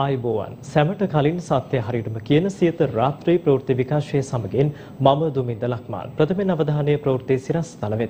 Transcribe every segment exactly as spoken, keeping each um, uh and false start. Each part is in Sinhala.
ආයුබෝවන් සැමට කලින් සත්‍ය හරියටම කියන සියත රාත්‍රී ප්‍රවෘත්ති විකාශයේ සමගින් මම දුමින්ද ලක්මාල් ප්‍රථමයෙන් අවධානය ප්‍රවෘත්ති සිරස් තල වෙත.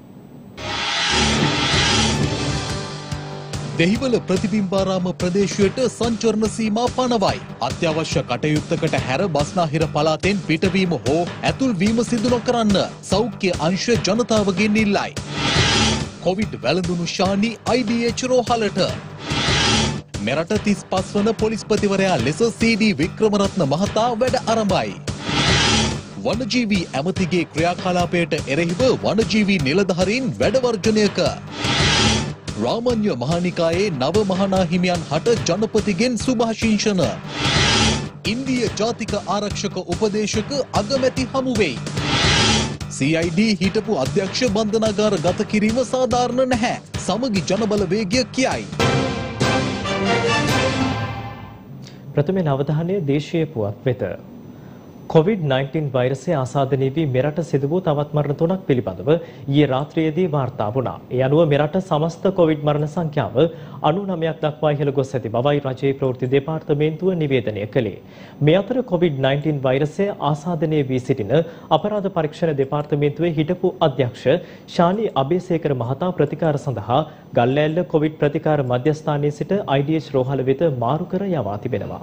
දෙහිවල ප්‍රතිබිම්බාරාම ප්‍රදේශයට සංචරණ සීමා පනවයි. අත්‍යවශ්‍ය කටයුත්තකට හැර බස්නාහිර පළාතෙන් පිටවීම හෝ ඇතුල්වීම සිදු නොකරන්න සෞඛ්‍ය අංශ ජනතාවගෙන් ඉල්ලයි. කොවිඩ් වැළඳුණු ශානි අයි ඩී එච් රෝහලට. මෙරට තිස් පස් වන පොලිස්පතිවරයා ලෙස සී ඩී වික්‍රමරත්න මහතා වැඩ ආරම්භයි. වනජීවී ඇමතිගේ ක්‍රියාකලාපයට එරෙහිව වනජීවී නිලධාරීන් වැඩ වර්ජනයක. රාමඤ්ඤ මහානිකායේ නව මහනා හිමියන් හට ජනපතිගෙන් සුභාශිංසන. ඉන්දිය ජාතික ආරක්ෂක උපදේශක අගමැති හමු වෙයි. සී අයි ඩී හිටපු අධ්‍යක්ෂ බන්ධනාගාර ගත කිරීම සාධාරණ නැහැ. සමගි ජනබලවේගය කියයි. ප්‍රථමයෙන් අවධානය දේශීය පුවත් වෙත. කොවිඩ් නයින්ටීන් වෛරසය ආසාදනය වී මෙරට සිදු වූ තවත් මරණ තුනක් පිළිබඳව ඊයේ රාත්‍රියේදී වාර්තා වුණා. ඒ අනුව මෙරට සමස්ත කොවිඩ් මරණ සංඛ්‍යාව අනූනවයක් දක්වා ඉහළ ගොස් ඇති බවයි රජයේ ප්‍රවෘත්ති දෙපාර්තමේන්තුව නිවේදනය කළේ. මේ අතර කොවිඩ් නයින්ටීන් වෛරසය ආසාදනය වී සිටින අපරාධ පරීක්ෂණ දෙපාර්තමේන්තුවේ හිටපු අධ්‍යක්ෂ ශානි අබේසේකර මහතා ප්‍රතිකාර සඳහා ගල්ලෑල්ල කොවිඩ් ප්‍රතිකාර මධ්‍යස්ථානයේ සිට අයි ඩී එච් රෝහල වෙත මාරු කර යවා තිබෙනවා.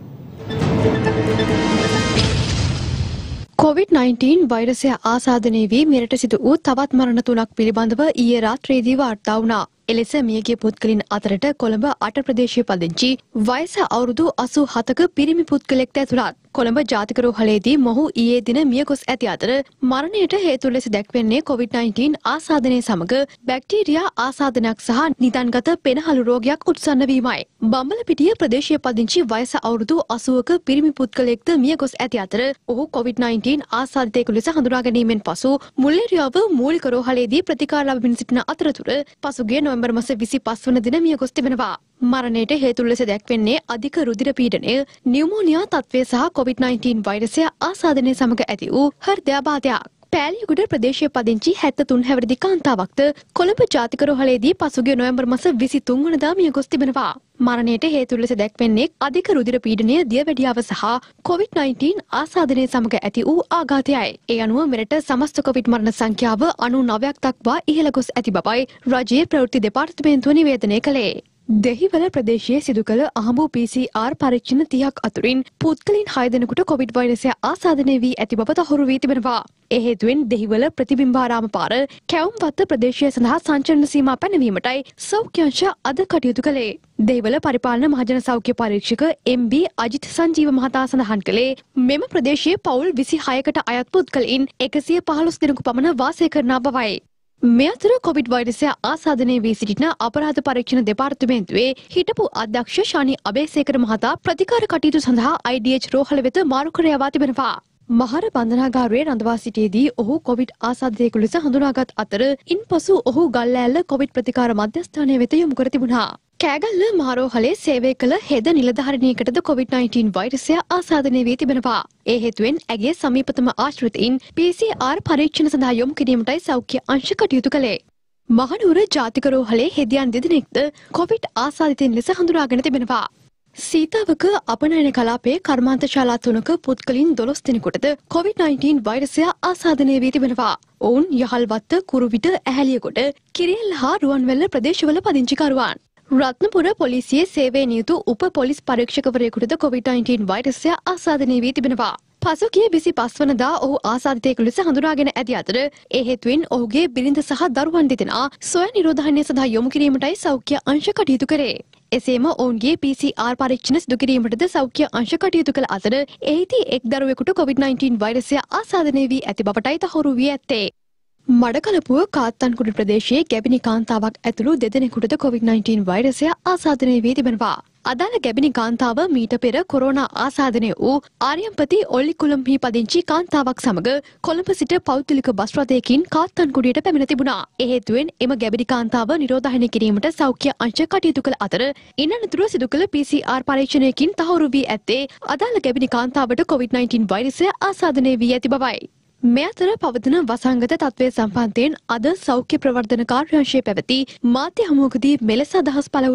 කොවිඩ් නයින්ටීන් වෛරසය ආසාදනය වී මෙරට සිදු වූ තවත් මරණ තුනක් පිළිබඳව ඊයේ රාත්‍රියේදී වාර්තා වුණා. එලෙස මියගිය පුද්ගලයන් අතරට කොළඹ අට ප්‍රදේශයේ පදිංචි වයස අවුරුදු අසූ හතක පිරිමි පුද්ගලෙක්ද ඇතුළත්. කොළඹ ජාතික රෝහලේදී මොහු ඊයේ දින මිය ගොස් ඇති අතර මරණයට හේතු ලෙස දැක්වෙන්නේ කොවිඩ් නයින්ටීන් ආසාදනය සමග බැක්ටීරියා ආසාදනයක් සහ නිදන්ගත පෙනහළු රෝගයක් උත්සන්න වීමයි. බම්බලපිටිය ප්‍රදේශයේ පදිංචි වයස අවුරුදු අසූවක පිරිමි පුද්ගලයෙක්ද මිය ගොස් ඇති අතර ඔහු කොවිඩ් නයින්ටීන් ආසාදිතයෙකු ලෙස හඳුනා ගැනීමෙන් පසු මුල්ලේරියාව මූලික රෝහලේදී ප්‍රතිකාර ලබමින් සිටින අතරතුර පසුගිය නොවැම්බර් මාස විසිපස් වන දින මිය ගොස් තිබෙනවා. මරණයට හේතු ලෙස දැක්වෙන්නේ අධික රුධිර පීඩනය, නියුමෝනියා තත්ත්වය සහ කොවිඩ් නයින්ටීන් වෛරසය ආසාදනය සමග ඇති වූ හෘදයාබාධයක්. පෑලියගොඩ ප්‍රදේශයේ පදිංචි හැත්තෑ තුන් හැවිරිදි කාන්තාවක්ද කොළඹ ජාතික රෝහලේදී පසුගිය නොවැම්බර් මාස විසිතුන් වනදා මිය ගොස් තිබෙනවා. මරණයට හේතු ලෙස දැක්වෙන්නේ අධික රුධිර පීඩනය, දියවැඩියාව සහ කොවිඩ් නයින්ටීන් ආසාදනය සමග ඇති වූ ආඝාතයයි. ඒ අනුව මෙරට සමස්ත කොවිඩ් මරණ සංඛ්‍යාව අනූනවයක් දක්වා ඉහළ ගොස් ඇති බවයි රජයේ ප්‍රවෘත්ති දෙපාර්තමේන්තුව නිවේදනය කළේ. දෙහිවල ප්‍රදේශයේ සිදු කළ අහඹු පී සී ආර් පරීක්ෂණ තිහක් අතුරින් පුද්ගලයන් හය දෙනෙකුට කොවිඩ් වෛරසය ආසාදනය වී ඇති බව තහවුරු වී තිබෙනවා. ඒ හේතුවෙන් දෙහිවල ප්‍රතිබිම්බාරාම පාර කැවුම්වත්ත ප්‍රදේශය සඳහා සංචලන සීමා පැනවීමටයි සෞඛ්‍ය අංශ අද කටයුතු කළේ. දෙහිවල පරිපාලන මහජන සෞඛ්‍ය පරීක්ෂක එම් බී අජිත් සංජීව මහතා සඳහන් කළේ මෙම ප්‍රදේශයේ පවුල් විසිහයකට අයත් පුද්ගලයන් එකසිය පහළොස් දෙනෙකු පමණ වාසය කරන බවයි. මේ අතර කොවිඩ් වෛරසය ආසාදනය වී සිටින අපරාධ පරීක්ෂණ දෙපාර්තමේන්තුවේ හිටපු අධ්‍යක්ෂ ශානි අබේසේකර මහතා ප්‍රතිකාර කටයුතු සඳහා අයි ඩී එච් රෝහල වෙත මාරු කර යවා තිබෙනවා. මහර බන්ධනාගාරයේ රඳවා සිටියේදී ඔහු කොවිඩ් ආසාදිතයෙකු ලෙස හඳුනාගත් අතර ඉන්පසු ඔහු ගල්ලෑල්ල කොවිඩ් ප්‍රතිකාර මධ්‍යස්ථානය වෙත යොමු කර තිබුණා. කෑගල්ල මහරෝහලේ සේවය කළ හෙද නිලධාරිණියකටද කොවිඩ් නයින්ටීන් වෛරසය ආසාදනය වී තිබෙනවා. ඒ හේතුවෙන් ඇගේ සමීපතම ආශ්‍රිතයින් පී සී ආර් පරීක්ෂණ සඳහා යොමු කිරීමටයි සෞඛ්‍ය අංශ කටයුතු කළේ. මහනුවර ජාතික රෝහලේ හෙදියන් දෙදෙනෙක්ද කොවිඩ් ආසාදිතයින් ලෙස හඳුනාගෙන තිබෙනවා. සීතාවක අපනයන කලාපයේ කර්මාන්ත ශාලා තුනක පුද්ගලයන් දොළොස් දෙනෙකුටද කොවිඩ් නයින්ටීන් වෛරසය ආසාදනය වී තිබෙනවා. ඔවුන් යහල්වත්ත, කුරුවිට, ඇහැලියගොඩ, කිරියැල්ල හා රුවන්වැල්ල ප්‍රදේශවල පදිංචිකරුවන්. රත්නපුර පොලිසියේ සේවයේ නියුතු උප පොලිස් පරීක්ෂකවරයෙකුටද කොවිඩ් නයින්ටීන් වෛරසය ආසාදනය වී තිබෙනවා. පසුගිය විසිපස් වනදා ඔහු ආසාදිතයෙකු ලෙස හඳුනාගෙන ඇති අතර ඒ හේතුවෙන් ඔහුගේ බිරිඳ සහ දරුවන් දෙදෙනා සොය නිරෝධායනය සඳහා යොමු කිරීමටයි සෞඛ්‍ය අංශ කටයුතු කරේ. එසේම ඔවුන්ගේ පී සී ආර් පරීක්ෂණ සිදු කිරීමටද සෞඛ්‍ය අංශ කටයුතු කළ අතර එහිදී එක් දරුවෙකුට කොවිඩ් නයින්ටීන් වෛරසය ආසාදනය වී ඇති බවටයි තහවුරු වී ඇත්තේ. මඩකලපුව කාත්තන්කුඩ ප්‍රදේශයේ ගැබිනි කාන්තාවක් ඇතුළු දෙදෙනෙකුටද කොවිඩ් නයින්ටීන් වෛරසය ආසාදනය වී තිබෙනවා. අදාළ ගැබිනි කාන්තාව මීට පෙර කොරෝනා ආසාදනය වූ ආර්යම්පති ඔල්ලිකුළම්හි පදිංචි කාන්තාවක් සමග කොළඹ සිට පෞද්ගලික බස් රථයකින් කාත්තන්කුඩියට පැමිණ තිබුණා. ඒ හේතුවෙන් එම ගැබිනි කාන්තාව නිරෝධායනය කිරීමට සෞඛ්‍ය අංශ කටයුතු කළ අතර ඉන් අනතුරුව සිදු කළ පී සී ආර් පරීක්ෂණයකින් තහවුරු වී ඇත්තේ අදාළ ගැබිනි කාන්තාවට කොවිඩ් නයින්ටීන් වෛරසය ආසාදනය වී ඇති බවයි. මේ අතර පවතින වසංගත තත්ත්වය සම්බන්ධයෙන් අද සෞඛ්‍ය ප්‍රවර්ධන කාර්යාංශයේ පැවති මාධ්‍ය හමුවකදී මෙලෙස අදහස් පළ වුණා.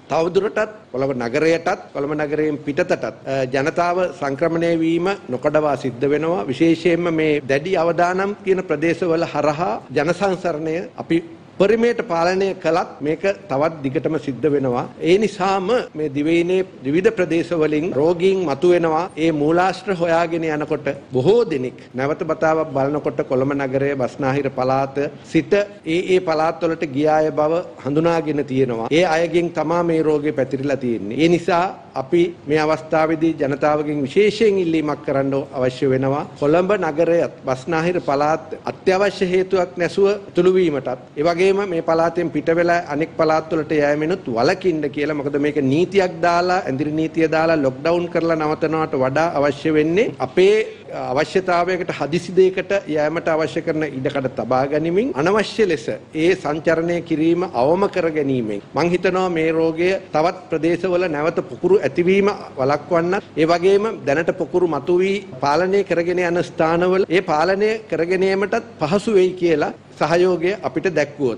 තවදුරටත් කොළඹ නගරයටත් කොළඹ නගරයෙන් පිටතටත් ජනතාව සංක්‍රමණය වීම නොකඩවා සිද්ධ වෙනවා. විශේෂයෙන්ම මේ දැඩි අවදානම් තියෙන ප්‍රදේශවල හරහා ජන සංසරණය අපි පරිමේට පාලනය කළත් මේක තවත් දිගටම සිද්ධ වෙනවා. ඒ නිසාම මේ දිවයිනේ විවිධ ප්‍රදේශවලින් රෝගීන් මතුවෙනවා. ඒ මූලාශ්‍ර හොයාගෙන යනකොට බොහෝ දෙනෙක් නැවත බතාවක් බලනකොට කොළඹ නගරයේ බස්නාහිර පළාත සිට ඒ ඒ පළාත්වලට ගිය අය බව හඳුනාගෙන තියෙනවා. ඒ අයගෙන් තමා මේ රෝගේ පැතිරිලා තියෙන්නේ. ඒ නිසා අපි මේ අවස්ථාවේදී ජනතාවගෙන් විශේෂයෙන් ඉල්ලීමක් කරන්න අවශ්‍ය වෙනවා. කොළඹ නගරයත් බස්නාහිර පළාත් අත්‍යවශ්‍ය හේතුවක් නැසුව තුළු වීමටත් ඒ වගේම මේ පළාතෙන් පිට වෙලා අනෙක් පළාත් වලට යෑමෙනුත් වලකින්න කියලා. මොකද මේක නීතියක් දාලා ඇඳිරි නීතිය දාලා ලොක්ඩවුන් කරලා නවතනවට වඩා අවශ්‍ය වෙන්නේ අපේ අවශ්‍යතාවයකට හදිසි දෙයකට යෑමට අවශ්‍ය කරන ඉඩකඩ තබා ගැනීමෙන් අනවශ්‍ය ලෙස ඒ සංචරණය කිරීම අවම කර ගැනීමෙන් මම හිතනවා මේ රෝගය තවත් ප්‍රදේශවල නැවත පුකුරු ඇතිවීම වළක්වන්න. ඒ වගේම දැනට පුකුරු මතුවී පාලනය කරගෙන යන ස්ථානවල ඒ පාලනය කරගෙන යාමටත් පහසු වෙයි කියලා සහයෝගය අපිට දැක්වුවොත්.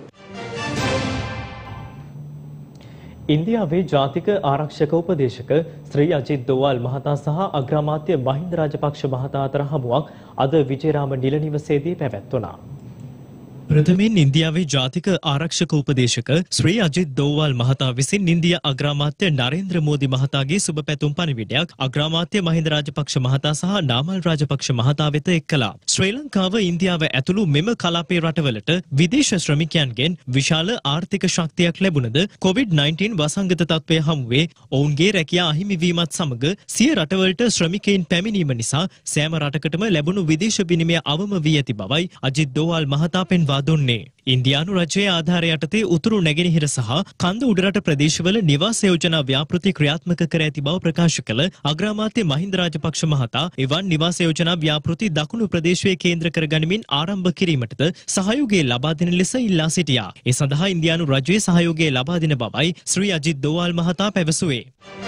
ඉන්දියාවේ ජාතික ආරක්ෂක උපදේශක ශ්‍රී අජිත් දෝවල් මහතා සහ අග්‍රාමාත්‍ය මහින්ද රාජපක්ෂ මහතා අතර හමුවක් අද විජේරාම නිල නිවසේදී පැවැත්වුණා. ප්‍රථමයෙන් ඉන්දියාවේ ජාතික ආරක්ෂක උපදේශක ශ්‍රී අජිත් දෝවල් මහතා විසින් ඉන්දිය අග්‍රාමාත්‍ය නරේන්ද්‍ර මෝදි මහතාගේ සුබ පැතුම් පණිවිඩයක් අග්‍රාමාත්‍ය මහින්ද රාජපක්ෂ මහතා සහ නාමල් රාජපක්ෂ මහතා වෙත එක් කළා. ශ්‍රී ලංකාව ඉන්දියාව ඇතුළු මෙම කලාපයේ රටවලට විදේශ ශ්‍රමිකයන්ගෙන් විශාල ආර්ථික ශක්තියක් ලැබුණද කොවිඩ් නයින්ටීන් වසංගත තත්ත්වය හමුවේ ඔවුන්ගේ රැකියා අහිමිවීමත් සමග සිය රටවලට ශ්‍රමිකයින් පැමිණීම නිසා සෑම රටකටම ලැබුණු විදේශ විනිමය අවම වී ඇති බවයි අජිත් දෝවල් මහතා පෙන්වා දුන්නේ. ඉන්දියානු රජයේ ආධාරය යටතේ උතුරු නැගෙනහිර සහ කන්ද උඩරට ප්‍රදේශවල නිවාස යෝජනා ව්‍යාපෘති ක්‍රියාත්මක කර ඇති බව ප්‍රකාශ කළ අග්‍රාමාත්‍ය මහින්ද රාජපක්ෂ මහතා එවන් නිවාස යෝජනා ව්‍යාපෘති දකුණු ප්‍රදේශයේ කේන්ද්‍ර කරගනිමින් ආරම්භ කිරීමටද සහයෝගය ලබා දෙන ලෙස ඉල්ලා සිටියා. ඒ සඳහා ඉන්දියානු රජයේ සහයෝගය ලබා දෙන බවයි ශ්‍රී අජිත් දෝවල් මහතා පැවසුවේ.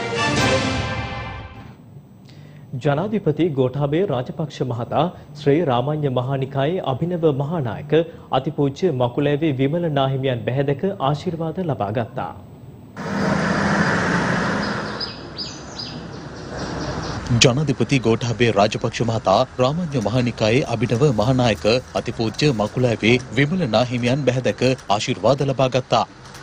ජනාධිපති ගෝඨාභය රාජපක්ෂ මහතා ශ්‍රී රාමඤ්ඤ මහානිකායේ අභිනව මහානායක අතිපූජ්‍ය මකුලෑවේ විමල නාහිමියන් බැහැදක ආශිර්වාද ලබා ගත්තා. ජනාධිපති ගෝඨාභය රාජපක්ෂ මහතා රාමඤ්ඤ මහානිකායේ අභිනව මහානායක අතිපූජ්‍ය මකුලෑවේ විමල නාහිමියන් බැහැදක ආශිර්වාද ලබා ගත්තා.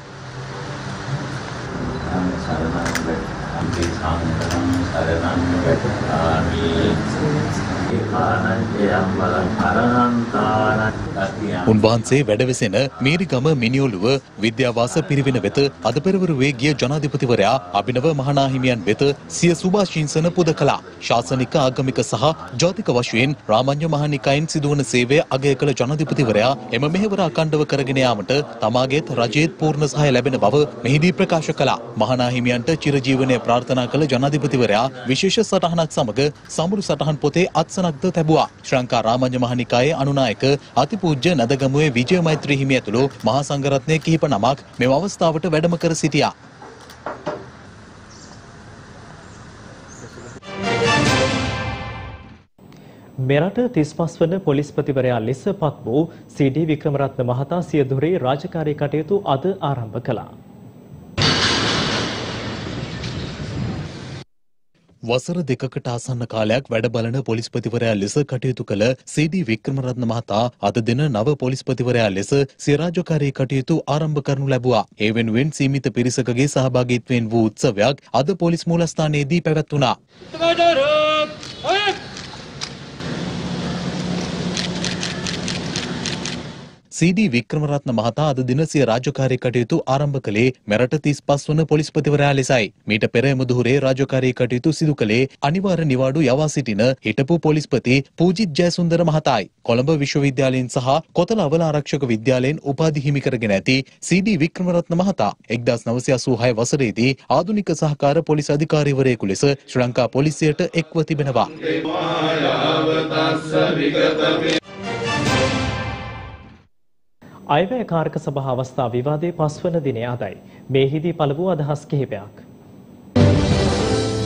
උන්වහන්සේ වැඩවෙසෙන මීරිගම මිනිඔළුව විද්‍යාවාස පිරිවෙන වෙත අද පෙරවරුවේ ගිය ජනාධිපතිවරයා අභිනව මහානාහිමියන් වෙත සිය සුභාශිංසන පුද කළා. ශාසනික ආගමික සහ ජාතික වශයෙන් රාමඤ්ඤ මහානිකායෙන් සිදුවන සේවය අගය කළ ජනාධිපතිවරයා එම මෙහෙවර අඛණ්ඩව කරගෙන යාමට තමාගේත් රජයේත් පූර්ණ සහාය ලැබෙන බව මෙහිදී ප්‍රකාශ කළා. මහානාහිමියන්ට චිරජීවනය ප්‍රාර්ථනා කළ ජනාධිපතිවරයා විශේෂ සටහනක් සමග සමුළු සටහන් පොතේ අත්සනක්ද තැබුවා. ශ්‍රී ලංකා රාමඤ්ඤ මහානිකායේ අනුනායක අතිපූජ්‍ය නදගමුවේ විජය මෛත්‍රී හිමි ඇතුළු මහා සංඝරත්නයේ කිහිප නමක් මෙම අවස්ථාවට වැඩම කර සිටියා. මෙරට තිස් පහ වන පොලිස්පතිවරයා ලෙස පත් වූ සී.ඩී. වික්‍රමරත්න මහතා සිය දුරේ රාජකාරී කටයුතු අද ආරම්භ කළා. වසර දෙකකට ආසන්න කාලයක් වැඩ බලන පොලිස්පතිවරයා ලෙස කටයුතු කළ සී.ඩී. වික්‍රමරත්න මහතා අද දින නව පොලිස්පතිවරයා ලෙස සිය රාජකාරී කටයුතු ආරම්භ කරනු ලැබුවා. ඒ වෙනුවෙන් සීමිත පිරිසකගේ සහභාගීත්වයෙන් වූ උත්සවයක් අද පොලිස් මූලස්ථානයේදී පැවැත්වුණා. සී.ඩී. වික්‍රමරත්න මහතා අද දින සිය රාජකාරී කටයුතු ආරම්භ කළේ මෙරට තිස් පහ වන පොලිස්පතිවරයා ලෙසයි. මීට පෙර එමුදුහුරේ රාජකාරී කටයුතු සිදු කළේ අනිවාර්ය නිවාඩු යවා සිටින හිටපු පොලිස්පති පූජිත් ජයසුන්දර මහතායි. කොළඹ විශ්වවිද්‍යාලයෙන් සහ කොතල අවල ආරක්ෂක විද්‍යාලයෙන් උපාධි හිමි කරගෙන ඇති සී.ඩී. වික්‍රමරත්න මහතා එක්දාස් නවසිය අසූ හය වසරේදී ආධුනික සහකාර පොලිස් අධිකාරීවරයෙකු ලෙස ශ්‍රී ලංකා පොලිසියට එක්ව තිබෙනවා. අයවැය කාරක සභා අවස්ථා විවාදයේ පස්වන දිනය අදයි. මෙහිදී පළ වූ අදහස් කිහිපයක්.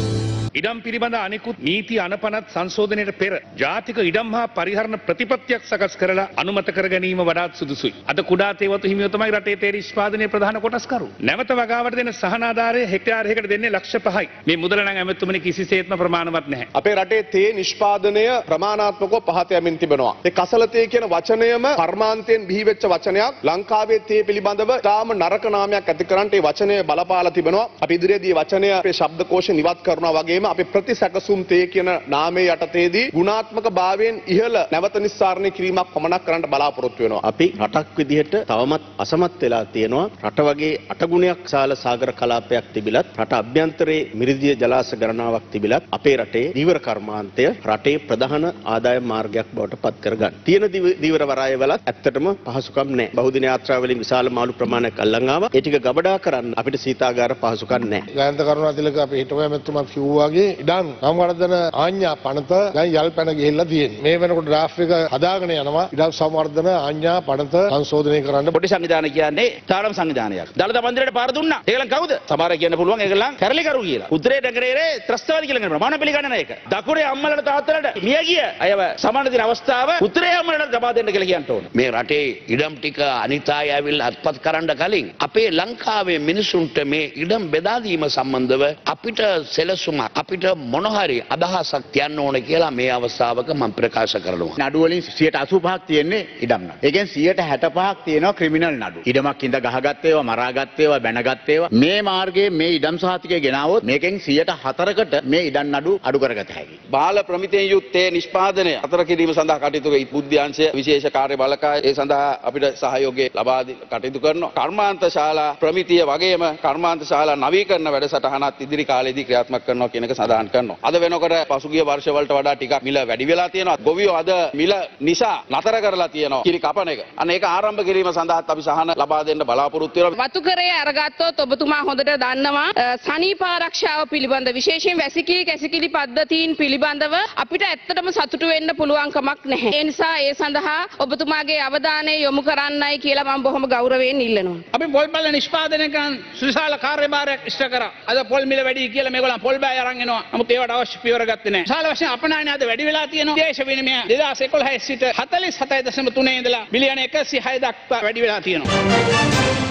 ඉඩම් පිළිබඳ අනෙකුත් නීති අනපනත් සංශෝධනයට පෙර ජාතික ඉඩම් හා පරිහරණ ප්‍රතිපත්තියක් සකස් කරලා අනුමත කර ගැනීම වඩාත් සුදුසුයි. අද කුඩා තේවතු හිමියෝ තමයි රටේ තේ නිෂ්පාදනයේ ප්‍රධාන කොටස්කරු. නැවත වගාවට දෙන සහන ආධාරය හෙක්ටයාරයකට දෙන්නේ ලක්ෂ පහයි. මේ මුදල නම් ඇමතුමනි කිසිසේත්ම ප්‍රමාණවත් නැහැ. අපේ රටේ තේ නිෂ්පාදනය ප්‍රමාණාත්මකව පහත යමින් තිබෙනවා. ඒ කසල තේ කියන වචනයම කර්මාන්තයෙන් බිහි වෙච්ච වචනයක්. ලංකාවේ තේ පිළිබඳව තාම නරක නාමයක් ඇති කරන්නට ඒ වචනය බලපාලා තිබෙනවා. අපි ඉදිරියේදී වචනය අපේ ශබ්දකෝෂෙ නිවත් කරනවා වගේම අපේ ප්‍රතිසැකසුම් තේ කියන නාමයේ යටතේදී ගුණාත්මක භාවයෙන් ඉහළ නැවත නිස්සාරණය කිරීමක් පමණක් කරන්න බලාපොරොත්තු වෙනවා. අපි රටක් විදිහට තවමත් අසමත් වෙලා තියෙනවා. රට වගේ අටගුණයක් සාල සාගර කලාපයක් තිබිලත් රට අභ්‍යන්තරයේ මිරිදිය ජලාශ ගණනාවක් තිබිලත් අපේ රටේ දීවර කර්මාන්තය රටේ ප්‍රධාන ආදායම් මාර්ගයක් බවට පත් කරගන්න. තියෙන දීවර වරාය වලත් ඇත්තටම පහසුකම් නැහැ. බහුදින යාත්‍රාවලින් විශාල මාළු ප්‍රමාණයක් අල්ලන් ආවා. ඒ ටික ගබඩා කරන්න අපිට සීතාගාර පහසුකම් නැහැ. ගායන්ත කරුණාතිලක අපි හිටපු මෙතුමා කිව්වාගේ ඉඩම් සංවර්ධන ආඥා පනත දැන් යල් පැන ගිහිල්ලා තියෙනවා. මේ වෙනකොට ඩ්‍රාෆ්ට් එක හදාගෙන යනවා. ඉඩම් සංවර්ධන ආඥා පනත සංශෝධනය කරන්න. පොඩි සංවිධානය කියන්නේ තාරම් සංවිධානයක්. දළදා මන්දිරයට පාර දුන්නා. ඒගොල්ලන් කවුද? සමහර කියන්න පුළුවන් ඒගොල්ලන් කැරලි කරු කියලා. උත්තරේ නගරයේ ත්‍රස්තවාදී කියලා කියනවා. මම පිළිගන්නේ නැහැ ඒක. දකුණේ අම්මලට තාත්තලට මිය ගිය අයව සමාන දින අවස්ථාව උත්තරේ අම්මලට ලබා දෙන්න කියලා කියන්න ඕන. මේ රටේ ඉඩම් ටික අනිත් අය ඇවිල්ලා අත්පත් කරන්න කලින් අපේ ලංකාවේ මිනිසුන්ට මේ ඉඩම් බෙදා දීම සම්බන්ධව අපිට සැලසුමක් අපිට මොන හරි අදහසක් තියන්න ඕන කියලා මේ අවස්ථාවක මම ප්‍රකාශ කරනවා. නඩු වලින් සියයට අසූ පහක් තියෙන්නේ ඉඩම් නඩු. ඒ කියන්නේ සියයට හැට පහක් තියෙනවා ක්‍රිමිනල් නඩු. ඉඩමක් ඉඳ ගහගත්ත ඒවා මරාගත්ත ඒවා බැනගත්ත ඒවා මේ මාර්ගයේ මේ ඉඩම් සහතිකය ගෙනාවොත් මේකෙන් සියයට හතරකට මේ ඉඩම් නඩු අඩු කරගත හැකියි. බාල ප්‍රමිතියෙන් යුත්තේ නිෂ්පාදනය අතර කිරීම සඳහා කටයුතු කරන බුද්ධ්‍යංශය විශේෂ කාර්ය බළකාය ඒ සඳහා අපිට සහයෝගය ලබා දී කටයුතු කරනවා. කර්මාන්ත ශාලා ප්‍රමිතිය වගේම කර්මාන්ත ශාලා නවීකරණ වැඩසටහනත් ඉදිරි කාලෙදී ක්‍රියාත්මක කරනවා කියන එක සඳහන් කරනවා. අද වෙනකොට පසුගිය වර්ෂ වලට වඩා ටිකක් මිල වැඩි වෙලා තියෙනවා. ගොවියෝ අද මිල නිසා නතර කරලා තියෙනවා කිරි කපන එක. අන්න ඒක ආරම්භ කිරීම සඳහාත් අපි සහන ලබා දෙන්න බලාපොරොත්තු වෙනවා. වතුකරේ අරගත්තොත් ඔබතුමා හොඳට දන්නවා සනීප ආරක්ෂාව පිළිබඳ විශේෂයෙන් වැසිකිලි කැසිකිලි පද්ධතීන් පිළිබඳව අපිට ඇත්තටම සතුටු වෙන්න පුළුවන් කමක් නැහැ. ඒ නිසා ඒ සඳහා ඔබතුමාගේ අවධානය යොමු කරන්නයි කියලා මම බොහොම ගෞරවයෙන් ඉල්ලනවා. අපි පොල් බැල නිෂ්පාදනය කරන සුවිශාල කාර්යභාරයක් ඉෂ්ට කරා. අද පොල් මිල වැඩි කියලා මේගොල්ලන් පොල් බෑ අරන් එනවා. නමුත් ඒවට අවශ්‍ය පියවර ගත්තේ නැහැ. විශාල වශයෙන් අපනයන අද වැඩි වෙලා තියෙනවා. දේශ විනිමය දෙදාස් එකොළහ සිට හතළිස් හතයි දශම තුන ඉඳලා බිලියන එකසිය හය දක්වා වැඩි වෙලා තියෙනවා.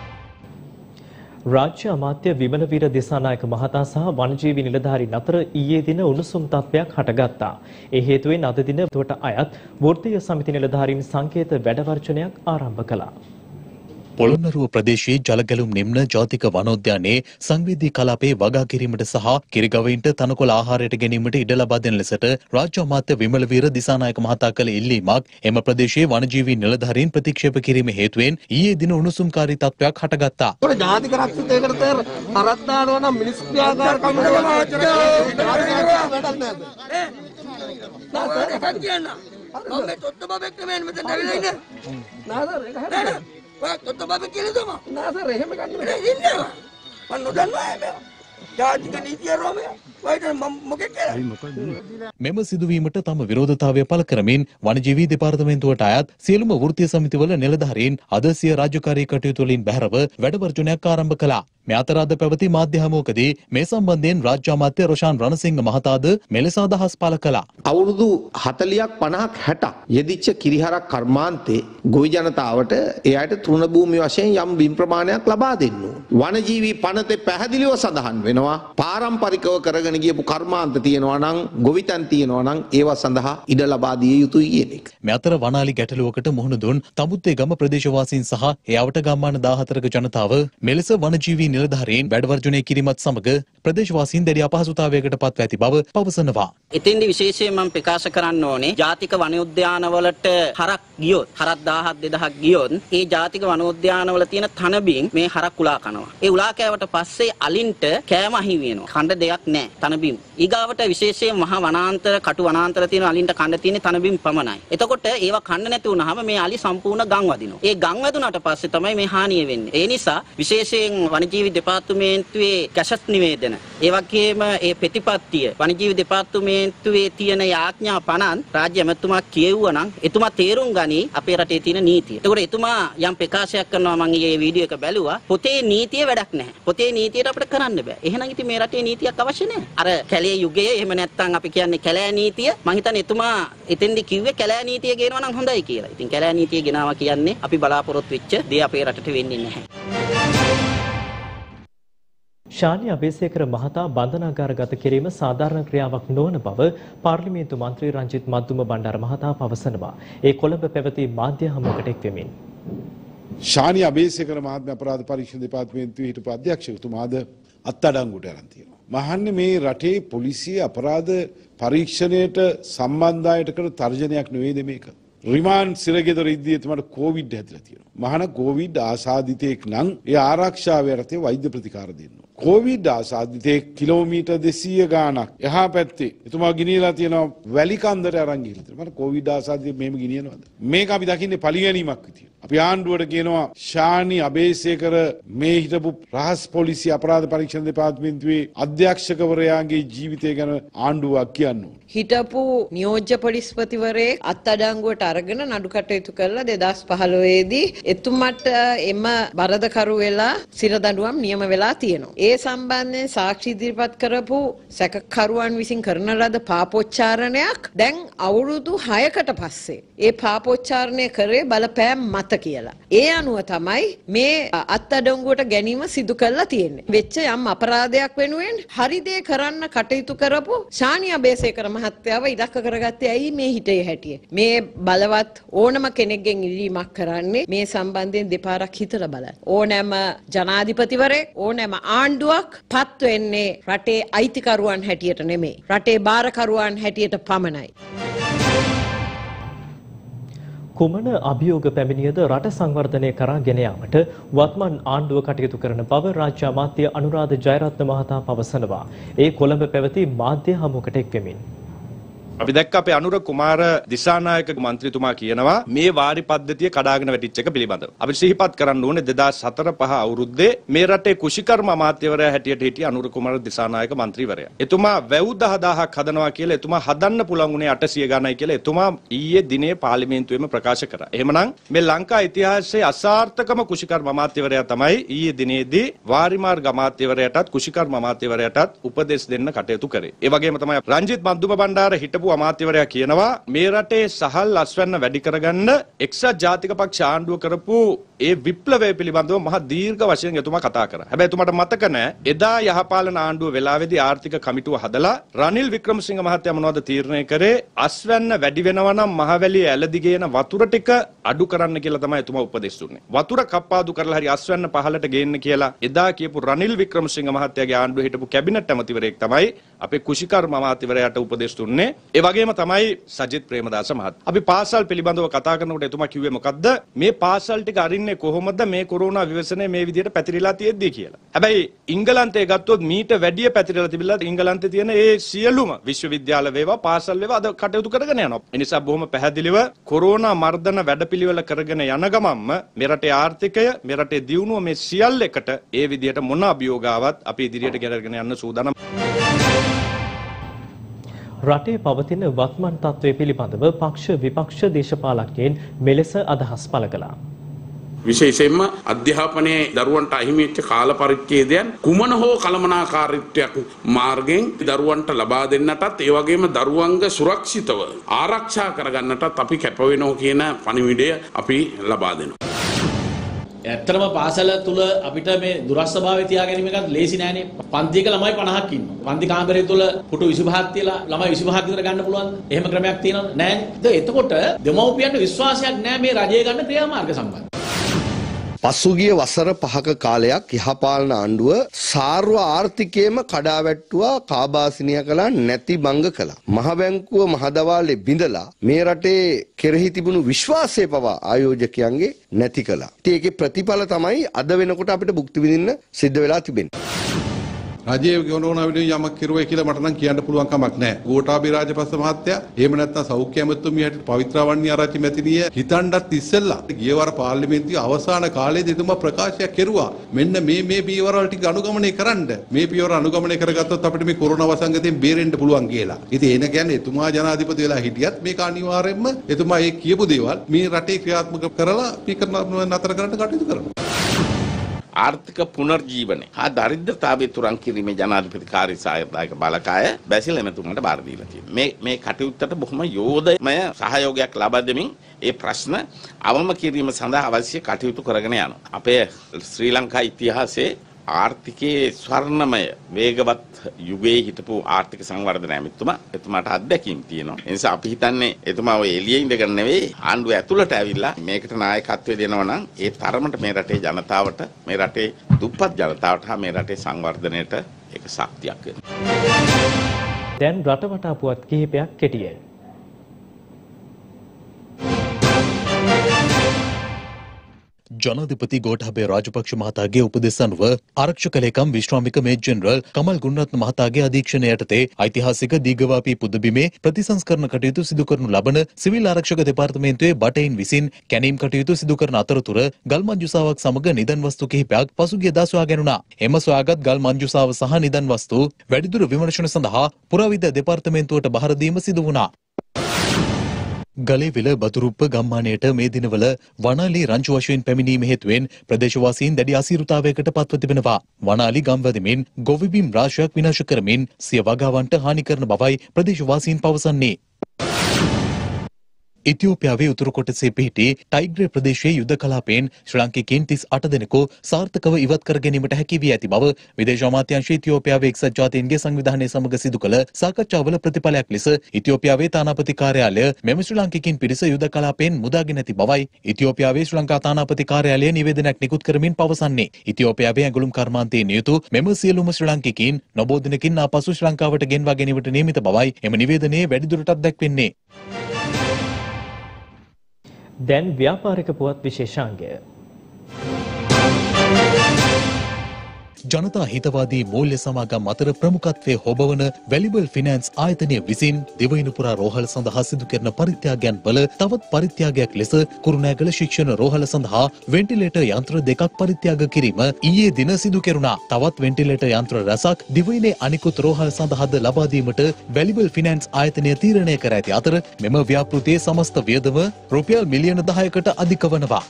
රාජ්‍ය අමාත්‍ය විමලවීර දිසානායක මහතා සහ වනජීවි නිලධාරීන් අතර ඊයේ දින උණුසුම් තත්ත්වයක් හටගත්තා. ඒ හේතුවෙන් අද දින වට අයත් වෘත්තීය සමිති නිලධාරීන් සංකේත වැඩවර්ජනයක් ආරම්භ කළා. පොළොන්නරුව ප්‍රදේශයේ ජලගැලුම් නිම්න ජාතික වනෝද්‍යානයේ සංවේදී කලාපයේ වගා කිරීමට සහ කිරිගවයින්ට තනකොළ ආහාරයට ගැනීමට ඉඩ ලබා දෙන ලෙසට රාජ්‍ය අමාත්‍ය විමලවීර දිසානායක මහතා කළ ඉල්ලීමක් එම ප්‍රදේශයේ වනජීවී නිලධාරීන් ප්‍රතික්ෂේප කිරීම හේතුවෙන් ඊයේ දින උණුසුම්කාරී තත්ත්වයක් හටගත්තා. ජාතික රක්ෂිතයකට හරක් දානවා නම් මිනිස් ක්‍රියාකාර කමිටුව වැඩක් නැහැ. මම තොත්ත බබෙක් නෙමෙයි මෙතන ඇවිල්ලා ඉන්නේ. නාසර් ඒක හරියට. ඔය තොත්ත බබෙක් කියලා තමයි. නාසර් එහෙම ගන්න බෑ. ඉන්නවා. මම නොදන්නවා හැබැයි. ජාතික නීතිය රෝමය. වයිද මම මොකෙක් කියලා. මෙම සිදුවීමට තම විරෝධතාවය පළ කරමින් වනජීවී දෙපාර්තමේන්තුවට අයත් සියලුම වෘත්තීය සමිතිවල නිලධාරීන් අද සිය රාජකාරී කටයුතු වලින් බැහැරව වැඩවර්ජනයක් ආරම්භ කළා. මේ අතර අද පැවති මාධ්‍ය හමුවකදී මේ සම්බන්ධයෙන් රාජ්‍ය අමාත්‍ය රොෂාන් රණසිංහ මහතාද මෙලෙස අදහස් පළ කළා. අවුරුදු හතළියක් පනහක් හැටක් යෙදිච්ච කිරිහරක් කර්මාන්තේ ගොවි ජනතාවට එයාට තෘණ භූමි වශයෙන් යම් බිම් ප්‍රමාණයක් ලබා දෙන්න ඕන. වනජීවී පනතේ පැහැදිලිව සඳහන් වෙනවා පාරම්පරිකව කරගෙන ගියපු කර්මාන්ත තියෙනවා නම් ගොවිතැන් තියෙනවා නම් ඒවා සඳහා ඉඩ ලබා දිය යුතුයි කියන එක. මේ අතර වනාලි ගැටලුවකට මුහුණ දුන් තමුත්තේ ගම ප්‍රදේශවාසීන් සහ එයාවට ගම්මාන දාහතරක ජනතාව මෙලෙස වනජීවී නිලධාරීන් වැඩවර්ජනය කිරීමත් සමග ප්‍රදේශවාසීන් දැඩි අපහසුතාවයකට පත්ව ඇති බව පවසනවා. එතෙන්දි විශේෂයෙන් මම ප්‍රකාශ කරන්න ඕනේ ජාතික වනෝද්‍යානවලට හරක් ගියොත් හරක් දහහක් දෙදහක් ගියොත් ඒ ජාතික වනෝද්‍යානවල තියෙන තනබින් මේ හරක් උලා කනවා. ඒ උලා කෑවට පස්සේ අලින්ට කෑම අහිමි වෙනවා. කණ්ඩ දෙයක් නැහැ තනබිම්. ඊගාවට විශේෂයෙන් මහා වනාන්තර කටු වනාන්තර තියෙන අලින්ට කණ්ඩ තියෙන්නේ තනබිම් පමණයි. එතකොට ඒවා කන්න නැති වුනහම මේ අලි සම්පූර්ණ ගම් වදිනවා. ඒ ගම් වැදුනට පස්සේ තමයි මේ හානිය වෙන්නේ. ඒ නිසා විශේෂයෙන් වනජීවි දෙපාර්තමේන්තුවේ කැසට් නිවේදන ඒ වගේම ඒ ප්‍රතිපත්තිය වනජීවි දෙපාර්තමේන්තුවේ තියෙන යාඥා පනන් රාජ්‍ය ඇමතුමා කියවුවා නම් එතුමා තේරුම් ගනි අපේ රටේ තියෙන නීතිය. ඒකට එතුමා යම් ප්‍රකාශයක් කරනවා මම ඊයේ වීඩියෝ එක බැලුවා. පොතේ නීතිය වැඩක් නැහැ. පොතේ නීතියට අපිට කරන්න බෑ. එහෙනම් ඉතින් මේ රටේ නීතියක් අවශ්‍ය නැහැ. අර කැලේ යුගයේ එහෙම නැත්නම් අපි කියන්නේ කැලෑ නීතිය මං හිතන්නේ එතුමා එතෙන්දි කිව්වේ කැලෑ නීතිය ගේනවා නම් හොඳයි කියලා. ඉතින් කැලෑ නීතිය ගෙනාවා කියන්නේ අපි බලාපොරොත්තු වෙච්ච දේ අපේ රටට වෙන්නේ නැහැ. ශානි අබේසේකර මහතා බන්ධනාගාරගත කිරීම සාධාරණ ක්‍රියාවක් නොවන බව පාර්ලිමේන්තු මන්ත්‍රී රංජිත් මද්දුම බණ්ඩාර මහතා පවසනවා. ඒ කොළඹ පැවති මාධ්‍ය හමුවකට එක්වෙමින්. ශානි අබේසේකර මහත්මිය අපරාධ පරීක්ෂණ දෙපාර්තමේන්තුවේ හිටපු අධ්‍යක්ෂකතුමාද අත්අඩංගුවට අරන් තියෙනවා. මහන්නේ මේ රටේ පොලිසිය අපරාධ පරීක්ෂණයට සම්බන්ධ අයට කරන තර්ජනයක් නෙවෙයිද මේක? රිමාන්ඩ් සිරගෙදර ඉද්දී එතුමාට කොවිඩ් හැදිලා තියෙනවා. මහාන කොවිඩ් ආසාදිතෙක් නම් ඒ ආරක්ෂාව යටතේ වෛද්‍ය ප්‍රතිකාර දෙන්න ඕන. කොවිඩ් ආසාදිතෙක් කිලෝමීටර් දෙසීය ගාණක් එහා පැත්තේ එතුමා ගිනියලා තියෙනවා වැලි කන්දට අරන් ගිහලා තියෙනවා. මට කොවිඩ් ආසාදිතෙක් මෙහෙම ගිනියනවද? මේක අපි දකින්නේ පරිගැනීමක් විදියට. අපි ආණ්ඩුවට කියනවා ශානි අබේසේකර මේ හිටපු රහස් පොලිසිය අපරාධ පරීක්ෂණ දෙපාර්තමේන්තුවේ අධ්‍යක්ෂකවරයාගේ ජීවිතය ගැන ආණ්ඩුවක් කියන්න ඕන. හිටපු නියෝජ්‍ය පොලිස්පතිවරයෙක් අත්අඩංගුවට අරගෙන නඩු කටයුතු කළා දෙදාස් පහළොව දී එතුමට එම බරදකරු වෙලා සිර දඬුවම් නියම වෙලා තියෙනවා. ඒ සම්බන්ධයෙන් සාක්ෂි ඉදිරිපත් කරපු සැකකරුවන් විසින් කරන ලද පාපොච්චාරණයක් දැන් අවුරුදු හයකට පස්සේ ඒ පාපොච්චාරණය කරේ බලපෑම් මත කියලා. ඒ අනුව තමයි මේ අත්අඩංගුවට ගැනීම සිදු කරලා තියෙන්නේ. වෙච්ච යම් අපරාධයක් වෙනුවෙන් හරි දේ කරන්න කටයුතු කරපු ශානි අබේසේකර මහත්තයාව ඉලක්ක කරගත්තේ ඇයි මේ හිතේ හැටියේ. මේ බලවත් ඕනම කෙනෙක්ගෙන් ඉල්ලීමක් කරන්නේ මේ සම්බන්ධයෙන් දෙපාරක් හිතලා බලන්න. ඕනෑම ජනාධිපතිවරයෙක් ඕනෑම ආණ්ඩුවක් පත් වෙන්නේ රටේ අයිතිකරුවන් හැටියට නෙමෙයි. රටේ බාරකරුවන් හැටියට පමණයි. කුමන අභියෝග පැමිණියද රට සංවර්ධනය කරා ගෙන යාමට වත්මන් ආණ්ඩුව කටයුතු කරන බව රාජ්‍ය අමාත්‍ය අනුරාධ ජයරත්න මහතා පවසනවා. ඒ කොළඹ පැවති මාධ්‍ය හමුවකට එක්වෙමින්. අපි දැක්ක අපේ අනුර කුමාර දිසානායක මන්ත්‍රීතුමා කියනවා මේ වාරි පද්ධතිය කඩාගෙන වැටිච්ච එක පිළිබඳව. අපි සිහිපත් කරන්න ඕනේ දෙදාස් හතර පහ අවුරුද්දේ මේ රටේ කුෂිකර්ම අමාත්‍යවරයා හැටියට හිටිය අනුර කුමාර දිසානායක මන්ත්‍රීවරයා. එතුමා වැව් දහදාහක් හදනවා කියලා එතුමා හදන්න පුළුවන් උනේ අටසිය ගණනයි කියලා එතුමා ඊයේ දිනේ පාර්ලිමේන්තුවේම ප්‍රකාශ කරා. එහෙමනම් මේ ලංකා ඉතිහාසයේ අසාර්ථකම කුෂිකර්ම අමාත්‍යවරයා තමයි ඊයේ දිනේදී වාරිමාර්ග අමාත්‍යවරයාටත් කුෂිකර්ම අමාත්‍යවරයාටත් උපදෙස් දෙන්න කටයුතු කරේ. ඒ වගේම තමයි රංජිත් මද්දුම බණ්ඩාර හිටපු අමාත්‍යවරයා කියනවා මේ රටේ සහල් අස්වැන්න වැඩි කරගන්න එක්සත් ජාතික පක්ෂ ආණ්ඩුව කරපු ඒ විප්ලවය පිළිබඳව මහ දීර්ඝ වශයෙන් එතුමා කතා කරා. හැබැයි එතුමාට මතක නැහැ එදා යහපාලන ආණ්ඩුව වෙලාවේදී ආර්ථික කමිටුව හදලා රනිල් වික්‍රමසිංහ මහත්තයා මොනවද තීරණය කරේ? අස්වැන්න වැඩි වෙනවා නම් මහවැලිය ඇලදිගේන වතුර ටික අඩු කරන්න කියලා තමයි එතුමා උපදෙස් දුන්නේ. වතුර කප්පාදු කරලා හරි අස්වැන්න පහළට ගේන්න කියලා එදා කියපු රනිල් වික්‍රමසිංහ මහත්තයාගේ ආණ්ඩුවේ හිටපු කැබිනට් ඇමතිවරයෙක් තමයි අපේ කුෂිකර්ම අමාත්‍යවරයාට උපදෙස් දුන්නේ. ඒ වගේම තමයි සජිත් ප්‍රේමදාස මහත්මයා. අපි පාසල් පිළිබඳව කතා කරනකොට එතුමා කිව්වේ මොකද්ද? මේ පාසල් ටික අරින්නේ කොහොමද මේ කොරෝනා විවසනය මේ විදිහට පැතිරිලා තියෙද්දී කියලා. හැබැයි ඉංගලන්තේ ගත්තොත් මීට වැඩිය පැතිරලා තිබිලා ඉංගලන්තේ තියෙන ඒ සියලුම විශ්වවිද්‍යාල වේවා පාසල් වේවා අද කටයුතු කරගෙන යනවා. ඒ නිසා බොහොම පැහැදිලිව කොරෝනා මර්ධන වැඩපිළිවෙල කරගෙන යන ගමන්ම මේ රටේ ආර්ථිකය මේ රටේ දියුණුව මේ සියල්ල එකට ඒ විදිහට මොන අභියෝගාවක් අපි ඉදිරියට ගෙනගෙන යන්න සූදානම්. රටේ පවතින වත්මන් තත්ත්වය පිළිබඳව පක්ෂ විපක්ෂ දේශපාලකයන් මෙලෙස අදහස් පළ කළා. විශේෂයෙන්ම අධ්‍යාපනයේ දරුවන්ට අහිමි වෙච්ච කාල පරිච්ඡේදයන් කුමන හෝ කළමනාකාරීත්වයක් මාර්ගයෙන් දරුවන්ට ලබා දෙන්නටත් ඒ වගේම දරුවන්ගේ සුරක්ෂිතව ආරක්ෂා කරගන්නටත් අපි කැප වෙනවා කියන පණිවිඩය අපි ලබා දෙනවා. ඇත්තටම පාසල තුල අපිට මේ දුරස් ස්වභාවය තියාගැනීම එකත් ලේසි නෑනේ. පන්තියක ළමයි පනහක් ඉන්නවා. පන්ති කාමරය තුල පුටු විසිපහක් තියලා ළමයි විසිපහක් විතර ගන්න පුළුවන්. එහෙම ක්‍රමයක් තියෙනවද? නෑනේ. එතකොට දෙමව්පියන්ට විශ්වාසයක් නෑ මේ රජය ගන්න ක්‍රියාමාර්ග සම්බන්ධව. පසුගිය වසර පහක කාලයක් යහපාලන ආණ්ඩුව සාර්ව ආර්ථිකයේම කඩාවැට්ටුවා කාබාසිනිය කළා නැති බංග කළා. මහ බැංකුව මහදවාලේ බිඳලා මේ රටේ කෙරෙහි තිබුණු විශ්වාසය පවා ආයෝජකයන්ගේ නැති කළා. ඉතින් ඒකේ ප්‍රතිඵල තමයි අද වෙනකොට අපිට භුක්ති විඳින්න සිද්ධ වෙලා තිබෙන්නේ. රජයේ ගොනෝන විදිහේ යමක් කිරුවේ කියලා මට නම් කියන්න පුළුවන් කමක් නැහැ. ගෝඨාභය රාජපක්ෂ මහත්තයා එහෙම නැත්නම් සෞඛ්‍ය ඇමතුමිය හැටියට පවිත්‍රාවන්‍ය ආරච්චි මැතිණිය හිතන්නත් ඉස්සෙල්ලා ගිය වර පාර්ලිමේන්තුවේ අවසාන කාලයේදී එතුමා ප්‍රකාශයක් කෙරුවා. මෙන්න මේ මේ පියවරවල ටික අනුගමනය කරන්න. මේ පියවර අනුගමනය කරගත්තොත් අපිට මේ කොරෝනා වසංගතයෙන් බේරෙන්න පුළුවන් කියලා. ඉතින් එන කියන්නේ එතුමා ජනාධිපති වෙලා හිටියත් මේක අනිවාර්යයෙන්ම එතුමා ඒ කියපු දේවල් මේ රටේ ක්‍රියාත්මක කරලා මේක නතර කරන්න කටයුතු කරනවා. ආර්ථික පුනර්ජීවනය හා දරිද්‍රතාවය තුරන් කිරීමේ ජනාධිපති කාර්ය සායදායක බලකාය බැසිල් එමෙතුමාට බාර දීලා තියෙනවා. මේ මේ කටයුත්තට බොහොම යෝධමය සහයෝගයක් ලබා දෙමින් ඒ ප්‍රශ්න අවම කිරීම සඳහා අවශ්‍ය කටයුතු කරගෙන යනවා. අපේ ශ්‍රී ලංකා ඉතිහාසයේ ආර්ථිකයේ ස්වර්ණමය වේගවත් යුගයේ හිටපු ආර්ථික සංවර්ධන ඇමතුමා එතුමාට අත්දැකීම් තියෙනවා. ඒ නිසා අපි හිතන්නේ එතුමා ඔය එළියේ ඉඳගෙන නෙවෙයි ආණ්ඩුව ඇතුළට ඇවිල්ලා මේකට නායකත්වය දෙනවා නම් ඒ තරමට මේ රටේ ජනතාවට, මේ රටේ දුප්පත් ජනතාවට හා මේ රටේ සංවර්ධනයට ඒක ශක්තියක් වෙනවා. දැන් රටවටා පුවත් කිහිපයක් කෙටියෙන්. ජනාධිපති ගෝඨාභය රාජපක්ෂ මහතාගේ උපදෙස් අනුව ආරක්ෂක ලේකම් විශ්‍රාමික මේජර් ජෙනරල් කමල් ගුණරත්න මහතාගේ අධීක්ෂණය යටතේ ඓතිහාසික දීඝවාපී පුදබිමේ ප්‍රතිසංස්කරණ කටයුතු සිදු කරනු ලබන සිවිල් ආරක්ෂක දෙපාර්තමේන්තුවේ බටයින් විසින් කැණීම් කටයුතු සිදු කරන අතරතුර ගල් මංජුසාවක් සමග නිදන් වස්තු කිහිපයක් පසුගියදා සොයා ගැනුණා. එම සොයාගත් ගල් මංජුසාව සහ නිදන් වස්තු වැඩිදුර විමර්ශන සඳහා පුරාවිද්‍යා දෙපාර්තමේන්තුවට බහර දීම සිදු වුණා. ගලේවිල බතුරුප්ප ගම්මානයට මේ දිනවල වනාලි රංචු වශයෙන් පැමිණීම හේතුවෙන් ප්‍රදේශවාසීන් දැඩි අසීරුතාවයකට පත්ව තිබෙනවා. වනාලි ගම්වැදමින් ගොවිබිම් රාශියක් විනාශ කරමින් සිය වගාවන්ට හානි කරන බවයි ප්‍රදේශවාසීන් පවසන්නේ. ඉතියෝපියාවේ උතුරු කොටසේ පිහිටි ටයිග්‍රේ ප්‍රදේශයේ යුද කලාපයෙන් ශ්‍රී ලාංකිකයින් තිස් අට දෙනෙකු සාර්ථකව ඉවත් කර ගැනීමට හැකි වී ඇති බව විදේශ අමාත්‍යාංශ ඉතියෝපියාවේ එක්සත් ජාතීන්ගේ සංවිධානය සමග සිදු කළ සාකච්ඡාවල ප්‍රතිඵලයක් ලෙස ඉතියෝපියාවේ තානාපති කාර්යාලය මෙම ශ්‍රී ලාංකිකයින් පිරිස යුද කලාපයෙන් මුදාගෙන ඇති බවයි ඉතියෝපියාවේ ශ්‍රී ලංකා තානාපති කාර්යාලය නිවේදනයක් නිකුත් කරමින් පවසන්නේ. ඉතියෝපියාවේ ඇඟලුම් කර්මාන්තයේ නියුතු මෙම සියලුම ශ්‍රී ලාංකිකයින් නොබෝ දිනකින් ආපසු ශ්‍රී ලංකාවට ගෙන්වා ගැනීමට නියමිත බවයි එම නිවේදනයේ වැඩිදුරටත් දැක්වෙන්නේ. දැන් ව්‍යාපාරික පුවත් විශේෂාංගය. ජනතා හිතවාදී මූල්‍ය සමාගම් අතර ප්‍රමුඛත්වයේ හොබවන වැලිබල් ෆිනෑන්ස් ආයතනය විසින් දිවයින පුරා රෝහල් සඳහා සිදු කරන පරිත්‍යාගයන් වල තවත් පරිත්‍යාගයක් ලෙස කුරුණෑගල ශික්ෂණ රෝහල සඳහා වෙන්ටිලේටර් යන්ත්‍ර දෙකක් පරිත්‍යාග කිරීම ඊයේ දින සිදු කෙරුණා. තවත් වෙන්ටිලේටර් යන්ත්‍ර රැසක් දිවයිනේ අනිකුත් රෝහල් සඳහාද ලබා දීමට වැලිබල් ෆිනෑන්ස් ආයතනය තීරණය කර ඇති අතර මෙම ව්‍යාපෘතියේ සමස්ත වියදම රුපියල් මිලියන දහයකට අධික වනවා.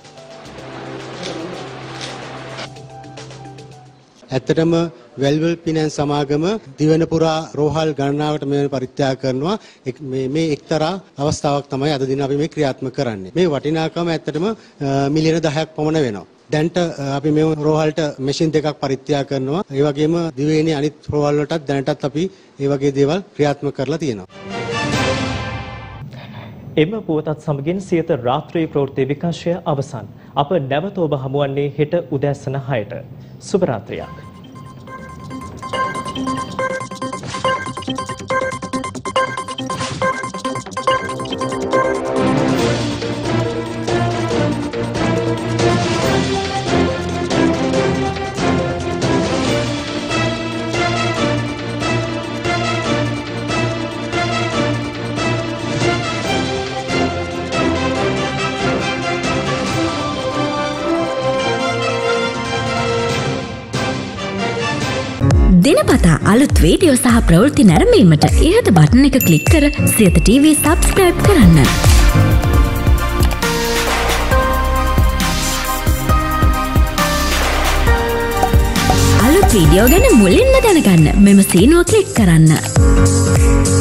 ඇත්තටම වැල්වල් ෆිනෑන්ස් සමාගම දිවයින පුරා රෝහල් ගණනාවකට මේ පරිත්‍යාග කරනවා. මේ මේ එක්තරා අවස්ථාවක් තමයි අද දින අපි මේ ක්‍රියාත්මක කරන්නේ. මේ වටිනාකම ඇත්තටම මිලියන දහයක් පමණ වෙනවා. දැන්ට අපි මේ රෝහල්ට මැෂින් දෙකක් පරිත්‍යාග කරනවා. ඒ වගේම දිවයිනේ අනිත් රෝහල් වලටත් දැනටත් අපි ඒ වගේ දේවල් ක්‍රියාත්මක කරලා තියෙනවා. එම පුවතත් සමගින් සියත රාත්‍රී ප්‍රවෘත්ති විකාශය අවසන්. අප නැවත ඔබ හමුවන්නේ හෙට උදෑසන හයට. සුබ රාත්‍රියක්. දිනපතා අලුත් වීඩියෝ සහ ප්‍රවෘත්ති නැරඹීමට ඉහත බටන් එක ක්ලික් කර සියත ටීවී සබ්ස්ක්‍රයිබ් කරන්න. අලුත් වීඩියෝ ගැන මුලින්ම දැනගන්න මෙම සීනුව ක්ලික් කරන්න.